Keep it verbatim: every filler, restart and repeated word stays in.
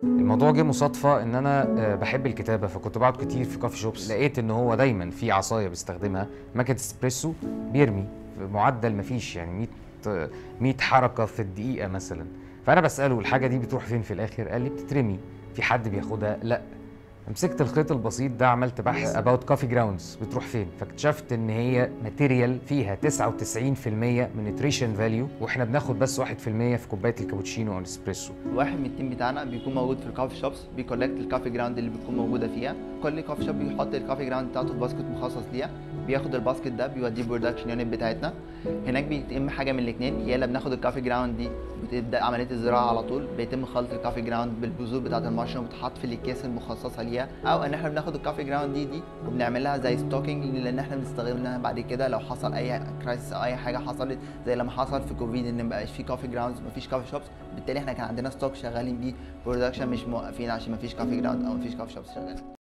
الموضوع جه مصادفة إن أنا آه، بحب الكتابة، فكنت بقعد كتير في كافي شوبس. لقيت إن هو دايما في عصاية بيستخدمها، ماكينة اسبريسو، بيرمي بمعدل مفيش يعني مية آه، مية حركة في الدقيقة مثلا. فأنا بسأله الحاجة دي بتروح فين في الآخر؟ قال لي بتترمي. في حد بياخدها؟ لأ. مسكت الخيط البسيط ده، عملت بحث about coffee grounds بتروح فين، فاكتشفت ان هي ماتيريال فيها تسعة وتسعين في المية من نيوتريشن فاليو، واحنا بناخد بس واحد في المية في كوبايه الكابوتشينو او الاسبريسو. واحد من التيم بتاعنا بيكون موجود في الكافي شوبس، بيكولكت الكافي جراوند اللي بتكون موجوده فيها. كل كافي شوب بيحط الكافي جراوند بتاعته في باسكت مخصص ليها، بياخد الباسكت ده بيوديه البرودكشن يونت بتاعتنا. هناك بيتم حاجه من الاثنين، يا الا بناخد الكافي جراوند دي بتبدا عمليه الزراعه على طول، بيتم خلط الكافي جراوند بالبذور بتاعه المشروم وبتحط في الاكياس المخصصه ليها، او ان احنا بناخد الكافي جراوند دي دي وبنعمل لها زي ستوكينج، لان احنا بنستخدمها بعد كده لو حصل اي كرايسيس او اي حاجه حصلت، زي لما حصل في كوفيد ان مبقاش في كافي جراوندز، مفيش كافي شوبس. بالتالي احنا كان عندنا ستوك شغالين بيه برودكشن، مش موقفين عشان مفيش كافي جراوند او مفيش كافي شوبس شغالين.